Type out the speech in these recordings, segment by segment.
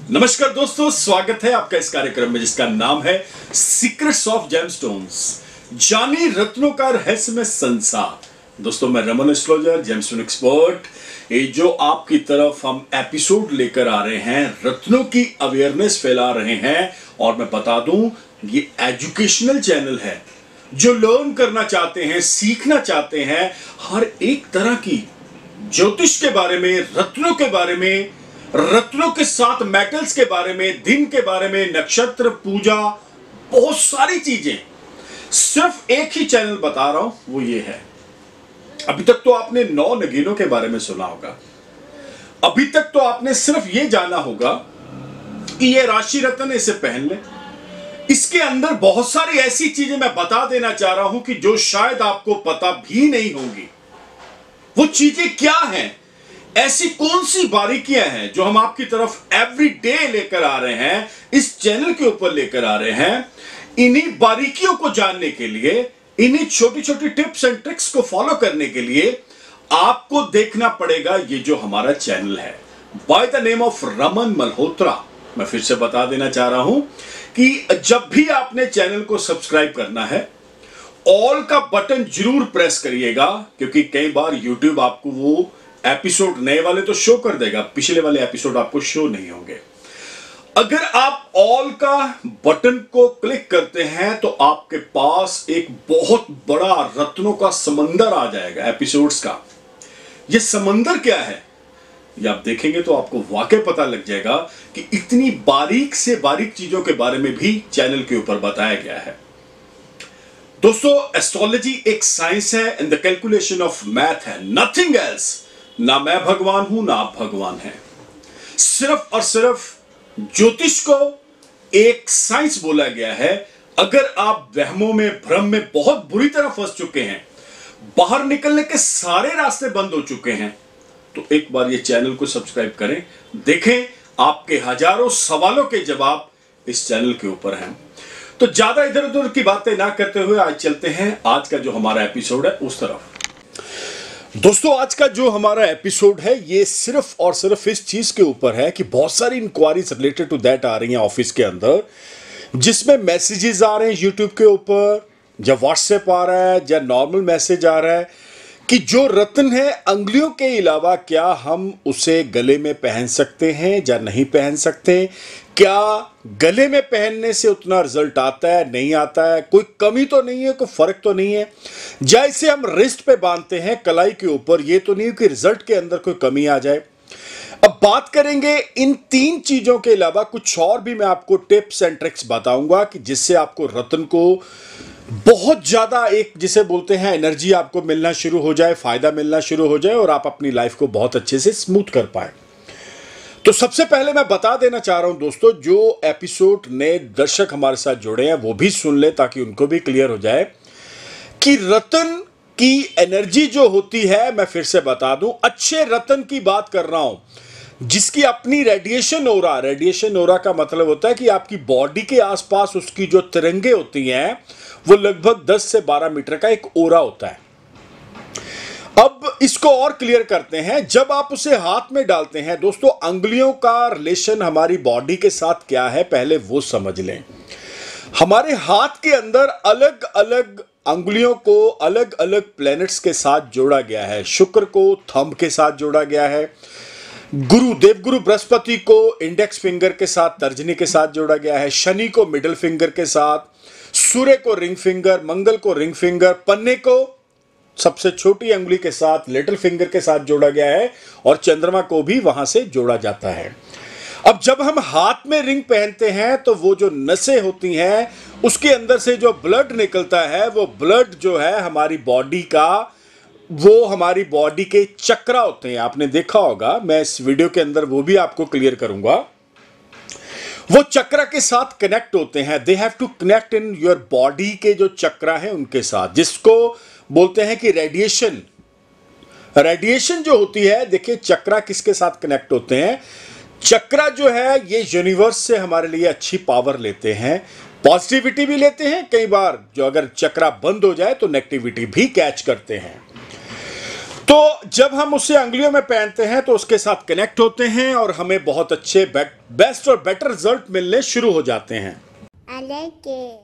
नमस्कार दोस्तों, स्वागत है आपका इस कार्यक्रम में जिसका नाम है सीक्रेट्स ऑफ जेमस्टोन्स, जानी रत्नों का रहस्यमय संसार। दोस्तों, मैं रमन एस्ट्रोलॉजर, जेमस्टोन एक्सपर्ट। ये जो आपकी तरफ हम एपिसोड लेकर आ रहे हैं, रत्नों की अवेयरनेस फैला रहे हैं। और मैं बता दूं, ये एजुकेशनल चैनल है। जो लर्न करना चाहते हैं, सीखना चाहते हैं, हर एक तरह की ज्योतिष के बारे में, रत्नों के बारे में, रत्नों के साथ मेटल्स के बारे में, दिन के बारे में, नक्षत्र पूजा, बहुत सारी चीजें सिर्फ एक ही चैनल बता रहा हूं, वो ये है। अभी तक तो आपने 9 नगीनों के बारे में सुना होगा। अभी तक तो आपने सिर्फ ये जाना होगा कि ये राशि रत्न, इसे पहन ले। इसके अंदर बहुत सारी ऐसी चीजें मैं बता देना चाह रहा हूं कि जो शायद आपको पता भी नहीं होंगी। वो चीजें क्या हैं? ऐसी कौन सी बारीकियां हैं जो हम आपकी तरफ एवरी डे लेकर आ रहे हैं, इस चैनल के ऊपर लेकर आ रहे हैं। इन्हीं बारीकियों को जानने के लिए, इन्हीं छोटी छोटी टिप्स एंड ट्रिक्स को फॉलो करने के लिए आपको देखना पड़ेगा ये जो हमारा चैनल है, by the name of Raman Malhotra. मैं फिर से बता देना चाह रहा हूं कि जब भी आपने चैनल को सब्सक्राइब करना है, ऑल का बटन जरूर प्रेस करिएगा, क्योंकि कई बार यूट्यूब आपको वो एपिसोड नए वाले तो शो कर देगा, पिछले वाले एपिसोड आपको शो नहीं होंगे। अगर आप ऑल का बटन को क्लिक करते हैं तो आपके पास एक बहुत बड़ा रत्नों का समंदर आ जाएगा एपिसोड्स का। यह समंदर क्या है, ये आप देखेंगे तो आपको वाकई पता लग जाएगा कि इतनी बारीक से बारीक चीजों के बारे में भी चैनल के ऊपर बताया गया है। दोस्तों, एस्ट्रोलॉजी एक साइंस है and the calculation of math है, नथिंग एल्स। ना मैं भगवान हूं, ना आप भगवान हैं। सिर्फ और सिर्फ ज्योतिष को एक साइंस बोला गया है। अगर आप वहमों में, भ्रम में बहुत बुरी तरह फंस चुके हैं, बाहर निकलने के सारे रास्ते बंद हो चुके हैं, तो एक बार ये चैनल को सब्सक्राइब करें। देखें, आपके हजारों सवालों के जवाब इस चैनल के ऊपर हैं। तो ज्यादा इधर उधर की बातें ना करते हुए आज चलते हैं आज का जो हमारा एपिसोड है उस तरफ। दोस्तों, आज का जो हमारा एपिसोड है ये सिर्फ और सिर्फ इस चीज के ऊपर है कि बहुत सारी इंक्वायरीज रिलेटेड टू दैट आ रही हैं ऑफिस के अंदर, जिसमें मैसेजेस आ रहे हैं यूट्यूब के ऊपर, या व्हाट्सएप आ रहा है, या नॉर्मल मैसेज आ रहा है कि जो रत्न है अंगुलियों के अलावा क्या हम उसे गले में पहन सकते हैं या नहीं पहन सकते। क्या गले में पहनने से उतना रिजल्ट आता है, नहीं आता है, कोई कमी तो नहीं है, कोई फर्क तो नहीं है। जैसे हम रिस्ट पे बांधते हैं कलाई के ऊपर, ये तो नहीं कि रिजल्ट के अंदर कोई कमी आ जाए। अब बात करेंगे इन 3 चीजों के अलावा कुछ और भी मैं आपको टिप्स एंड ट्रिक्स बताऊंगा कि जिससे आपको रत्न को बहुत ज्यादा, एक जिसे बोलते हैं एनर्जी आपको मिलना शुरू हो जाए, फायदा मिलना शुरू हो जाए और आप अपनी लाइफ को बहुत अच्छे से स्मूथ कर पाए। तो सबसे पहले मैं बता देना चाह रहा हूं दोस्तों, जो एपिसोड नए दर्शक हमारे साथ जुड़े हैं वो भी सुन ले ताकि उनको भी क्लियर हो जाए कि रत्न की एनर्जी जो होती है, मैं फिर से बता दूं, अच्छे रत्न की बात कर रहा हूं जिसकी अपनी रेडिएशन ओरा का मतलब होता है कि आपकी बॉडी के आसपास उसकी जो तिरंगे होती हैं वो लगभग 10 से 12 मीटर का एक ओरा होता है। अब इसको और क्लियर करते हैं। जब आप उसे हाथ में डालते हैं दोस्तों, अंगुलियों का रिलेशन हमारी बॉडी के साथ क्या है पहले वो समझ लें। हमारे हाथ के अंदर अलग अलग अंगुलियों को अलग अलग प्लैनेट्स के साथ जोड़ा गया है। शुक्र को थंब के साथ जोड़ा गया है, देवगुरु बृहस्पति को इंडेक्स फिंगर के साथ, तर्जनी के साथ जोड़ा गया है, शनि को मिडिल फिंगर के साथ, सूर्य को रिंग फिंगर, मंगल को रिंग फिंगर, पन्ने को सबसे छोटी अंगुली के साथ, लिटिल फिंगर के साथ जोड़ा गया है, और चंद्रमा को भी वहां से जोड़ा जाता है। अब जब हम हाथ में रिंग पहनते हैं तो वो जो नसें होती हैं उसके अंदर से जो ब्लड निकलता है, वो ब्लड जो है हमारी बॉडी का, वो हमारी बॉडी के चक्रा होते हैं। आपने देखा होगा, मैं इस वीडियो के अंदर वो भी आपको क्लियर करूंगा। वो चक्रा के साथ कनेक्ट होते हैं। They have to connect in your body के जो चक्रा है उनके साथ, जिसको बोलते हैं कि रेडिएशन जो होती है। देखिए, चक्रा किसके साथ कनेक्ट होते हैं? चक्रा जो है ये यूनिवर्स से हमारे लिए अच्छी पावर लेते हैं, पॉजिटिविटी भी लेते हैं। कई बार जो अगर चक्रा बंद हो जाए तो नेगेटिविटी भी कैच करते हैं। तो जब हम उसे अंगुलियों में पहनते हैं तो उसके साथ कनेक्ट होते हैं और हमें बहुत अच्छे बेस्ट और बेटर रिजल्ट मिलने शुरू हो जाते हैं। I like it.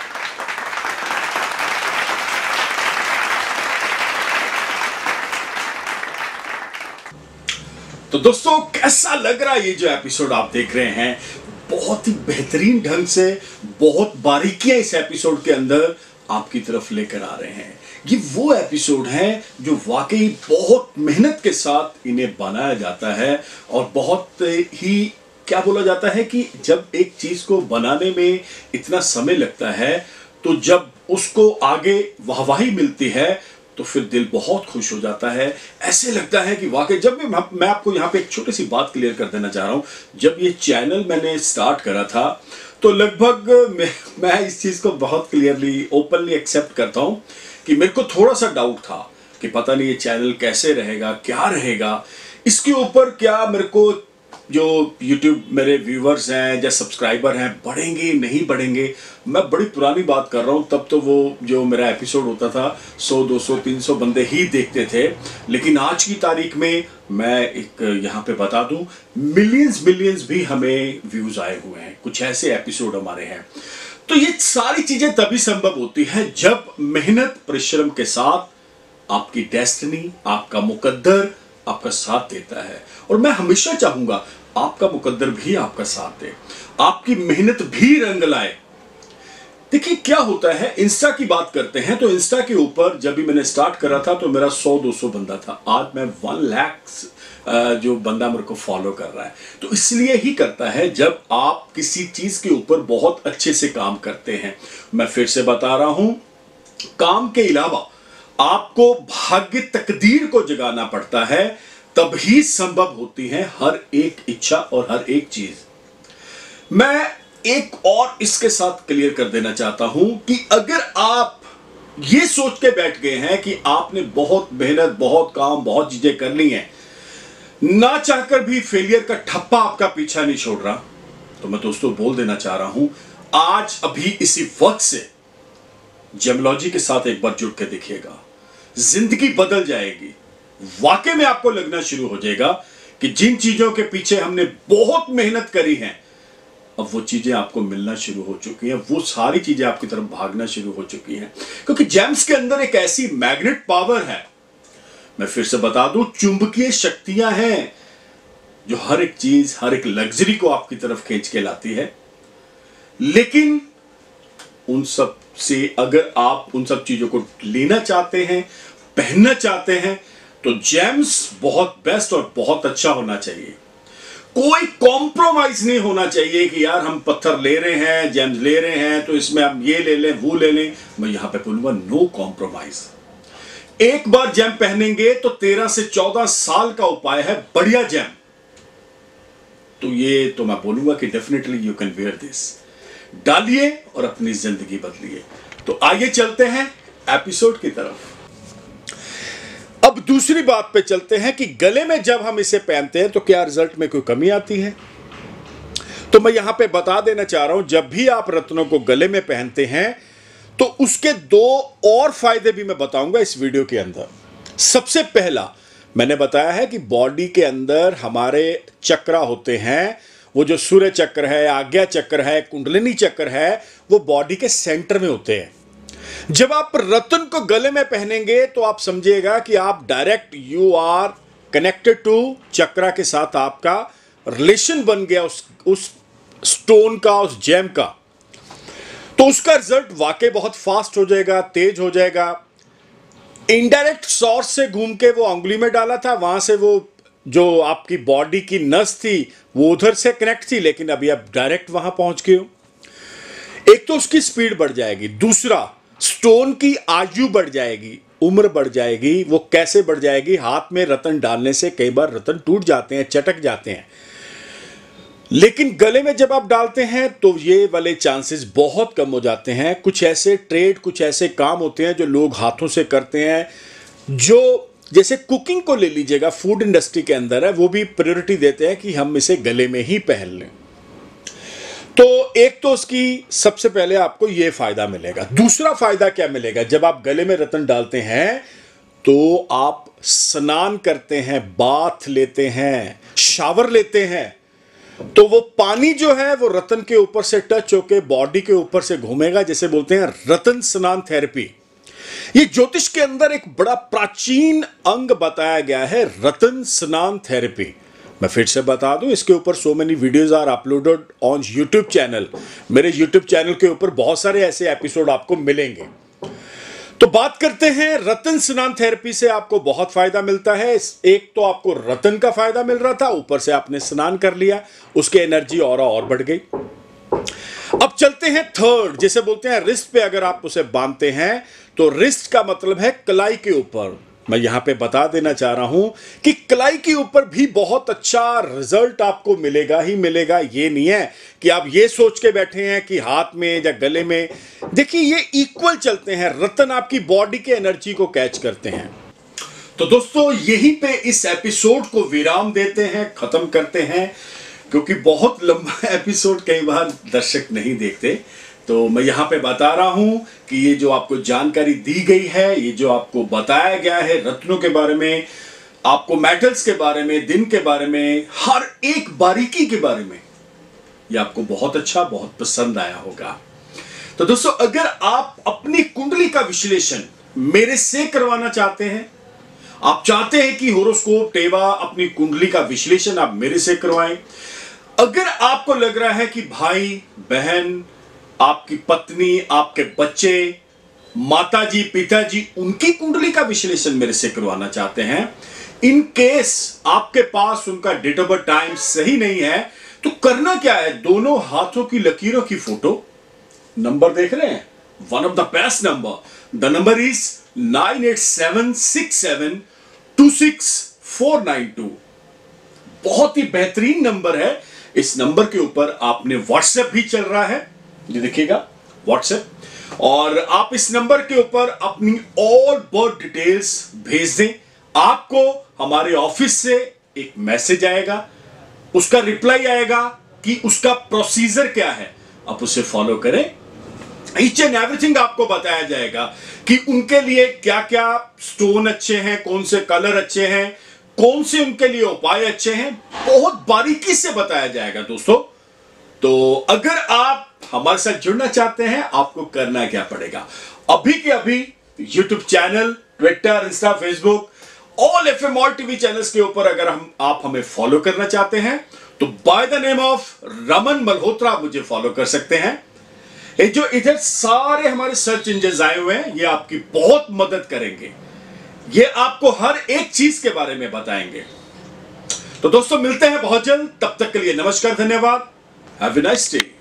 तो दोस्तों कैसा लग रहा है ये जो एपिसोड आप देख रहे हैं? बहुत ही बेहतरीन ढंग से बहुत बारीकियां इस एपिसोड के अंदर आपकी तरफ लेकर आ रहे हैं। ये वो एपिसोड है जो वाकई बहुत मेहनत के साथ इन्हें बनाया जाता है और बहुत ही क्या बोला जाता है कि जब एक चीज को बनाने में इतना समय लगता है तो जब उसको आगे वाहवाही मिलती है तो फिर दिल बहुत खुश हो जाता है। ऐसे लगता है कि वाकई जब भी मैं आपको यहाँ पे एक छोटी सी बात क्लियर कर देना चाह रहा हूँ। जब ये चैनल मैंने स्टार्ट करा था तो लगभग मैं इस चीज़ को बहुत क्लियरली ओपनली एक्सेप्ट करता हूँ कि मेरे को थोड़ा सा डाउट था कि पता नहीं ये चैनल कैसे रहेगा, क्या रहेगा, इसके ऊपर क्या मेरे को जो YouTube मेरे व्यूवर्स हैं या सब्सक्राइबर हैं बढ़ेंगे नहीं बढ़ेंगे। मैं बड़ी पुरानी बात कर रहा हूँ, तब तो वो जो मेरा एपिसोड होता था 100 200 300 बंदे ही देखते थे, लेकिन आज की तारीख में मैं एक यहाँ पे बता दूं मिलियंस भी हमें व्यूज आए हुए हैं। कुछ ऐसे एपिसोड हमारे हैं। तो ये सारी चीजें तभी संभव होती है जब मेहनत परिश्रम के साथ आपकी डेस्टिनी, आपका मुकद्दर आपका साथ देता है। और मैं हमेशा चाहूंगा आपका मुकद्दर भी आपका साथ दे, आपकी मेहनत भी रंग लाए। देखिए क्या होता है, इंस्टा की बात करते हैं तो इंस्टा के ऊपर जब भी मैंने स्टार्ट करा था तो मेरा 100-200 बंदा था। आज मैं 1 लाख जो बंदा मेरे को फॉलो कर रहा है। तो इसलिए ही करता है जब आप किसी चीज के ऊपर बहुत अच्छे से काम करते हैं। मैं फिर से बता रहा हूं, काम के अलावा आपको भाग्य तकदीर को जगाना पड़ता है, तभी संभव होती है हर एक इच्छा और हर एक चीज। मैं एक और इसके साथ क्लियर कर देना चाहता हूं कि अगर आप ये सोच के बैठ गए हैं कि आपने बहुत मेहनत, बहुत काम, बहुत चीजें कर ली हैं, ना चाहकर भी फेलियर का ठप्पा आपका पीछा नहीं छोड़ रहा, तो मैं दोस्तों बोल देना चाह रहा हूं, आज अभी इसी वक्त से जेमोलॉजी के साथ एक बार जुड़ के देखिएगा, जिंदगी बदल जाएगी। वाकई में आपको लगना शुरू हो जाएगा कि जिन चीजों के पीछे हमने बहुत मेहनत करी है अब वो चीजें आपको मिलना शुरू हो चुकी हैं, वो सारी चीजें आपकी तरफ भागना शुरू हो चुकी हैं। क्योंकि जेम्स के अंदर एक ऐसी मैग्नेट पावर है, मैं फिर से बता दूं, चुंबकीय शक्तियां हैं जो हर एक चीज, हर एक लग्जरी को आपकी तरफ खींच के लाती है। लेकिन उन सब से अगर आप उन सब चीजों को लेना चाहते हैं, पहनना चाहते हैं, तो जेम्स बहुत बेस्ट और बहुत अच्छा होना चाहिए। कोई कॉम्प्रोमाइज नहीं होना चाहिए कि यार हम पत्थर ले रहे हैं, जेम्स ले रहे हैं, तो इसमें हम ये ले लें, वो ले लें। मैं यहां पे बोलूंगा नो कॉम्प्रोमाइज। एक बार जेम पहनेंगे तो 13 से 14 साल का उपाय है बढ़िया जेम। तो ये तो मैं बोलूंगा कि definitely you can wear this. डालिए और अपनी जिंदगी बदलिए। तो आइए चलते हैं एपिसोड की तरफ। अब दूसरी बात पे चलते हैं कि गले में जब हम इसे पहनते हैं तो क्या रिजल्ट में कोई कमी आती है। तो मैं यहां पे बता देना चाह रहा हूं, जब भी आप रत्नों को गले में पहनते हैं तो उसके 2 और फायदे भी मैं बताऊंगा इस वीडियो के अंदर। सबसे पहला मैंने बताया है कि बॉडी के अंदर हमारे चक्र होते हैं, वो जो सूर्य चक्र है, आज्ञा चक्र है, कुंडलिनी चक्र है, वो बॉडी के सेंटर में होते हैं। जब आप रत्न को गले में पहनेंगे तो आप समझिएगा कि आप direct you are connected to chakra के साथ, आपका रिलेशन बन गया उस स्टोन का, उस जेम का। तो उसका रिजल्ट वाकई बहुत फास्ट हो जाएगा, तेज हो जाएगा। इनडायरेक्ट सोर्स से घूम के वो अंगुली में डाला था, वहां से वो जो आपकी बॉडी की नस थी वो उधर से कनेक्ट थी, लेकिन अभी आप डायरेक्ट वहां पहुंच गए हो। एक तो उसकी स्पीड बढ़ जाएगी, दूसरा स्टोन की आयु बढ़ जाएगी, उम्र बढ़ जाएगी। वो कैसे बढ़ जाएगी? हाथ में रत्न डालने से कई बार रत्न टूट जाते हैं, चटक जाते हैं, लेकिन गले में जब आप डालते हैं तो ये वाले चांसेस बहुत कम हो जाते हैं। कुछ ऐसे ट्रेड, कुछ ऐसे काम होते हैं जो लोग हाथों से करते हैं, जो जैसे कुकिंग को ले लीजिएगा, फूड इंडस्ट्री के अंदर है, वो भी प्रायोरिटी देते हैं कि हम इसे गले में ही पहन लें। तो एक तो उसकी सबसे पहले आपको यह फायदा मिलेगा। दूसरा फायदा क्या मिलेगा? जब आप गले में रत्न डालते हैं तो आप स्नान करते हैं, बाथ लेते हैं, शावर लेते हैं, तो वो पानी जो है वो रतन के ऊपर से टच होके बॉडी के ऊपर से घूमेगा, जैसे बोलते हैं रतन स्नान थेरेपी। ये ज्योतिष के अंदर एक बड़ा प्राचीन अंग बताया गया है, रतन स्नान थेरेपी। मैं फिर से बता दूं, इसके ऊपर so many videos are uploaded on YouTube channel. मेरे यूट्यूब चैनल के ऊपर बहुत सारे ऐसे एपिसोड आपको मिलेंगे। तो बात करते हैं रतन स्नान थेरेपी से आपको बहुत फायदा मिलता है। एक तो आपको रतन का फायदा मिल रहा था, ऊपर से आपने स्नान कर लिया, उसकी एनर्जी और बढ़ गई। अब चलते हैं थर्ड, जैसे बोलते हैं रिस्ट पे अगर आप उसे बांधते हैं तो रिस्ट का मतलब है कलाई के ऊपर। मैं यहां पे बता देना चाह रहा हूं कि कलाई के ऊपर भी बहुत अच्छा रिजल्ट आपको मिलेगा ही मिलेगा। ये नहीं है कि आप ये सोच के बैठे हैं कि हाथ में या गले में। देखिए ये इक्वल चलते हैं, रतन आपकी बॉडी के एनर्जी को कैच करते हैं। तो दोस्तों यहीं पे इस एपिसोड को विराम देते हैं, खत्म करते हैं, क्योंकि बहुत लंबा एपिसोड कई बार दर्शक नहीं देखते। तो मैं यहां पे बता रहा हूं कि ये जो आपको जानकारी दी गई है, ये जो आपको बताया गया है रत्नों के बारे में, आपको मेटल्स के बारे में, दिन के बारे में, हर एक बारीकी के बारे में, ये आपको बहुत अच्छा, बहुत पसंद आया होगा। तो दोस्तों अगर आप अपनी कुंडली का विश्लेषण मेरे से करवाना चाहते हैं, आप चाहते हैं कि होरोस्कोप टेवा अपनी कुंडली का विश्लेषण आप मेरे से करवाएं, अगर आपको लग रहा है कि भाई बहन, आपकी पत्नी, आपके बच्चे, माताजी, पिताजी, उनकी कुंडली का विश्लेषण मेरे से करवाना चाहते हैं, इन केस आपके पास उनका डेट ऑफ बर्थ टाइम सही नहीं है, तो करना क्या है, दोनों हाथों की लकीरों की फोटो, नंबर देख रहे हैं, one of the best number, the number is 9876726492। बहुत ही बेहतरीन नंबर है। इस नंबर के ऊपर आपने व्हाट्सएप भी चल रहा है, ये देखिएगा व्हाट्सएप, और आप इस नंबर के ऊपर अपनी ऑल बर्थ डिटेल्स भेज दें। आपको हमारे ऑफिस से एक मैसेज आएगा, उसका रिप्लाई आएगा कि उसका प्रोसीजर क्या है, आप उसे फॉलो करें। ईच एंड एवरीथिंग आपको बताया जाएगा कि उनके लिए क्या क्या स्टोन अच्छे हैं, कौन से कलर अच्छे हैं, कौन से उनके लिए उपाय अच्छे हैं, बहुत बारीकी से बताया जाएगा दोस्तों। तो अगर आप हमारे साथ जुड़ना चाहते हैं, आपको करना क्या पड़ेगा, अभी के अभी YouTube channel, Twitter, Insta, Facebook, all FM all TV channels के ऊपर अगर आप हमें फॉलो करना चाहते हैं तो by the name of Raman Malhotra मुझे फॉलो कर सकते हैं। ये जो इधर सारे हमारे सर्च इंजन आए हुए हैं, ये आपकी बहुत मदद करेंगे, ये आपको हर एक चीज के बारे में बताएंगे। तो दोस्तों मिलते हैं बहुत जल्द, तब तक के लिए नमस्कार, धन्यवाद, हैव अ नाइस डे।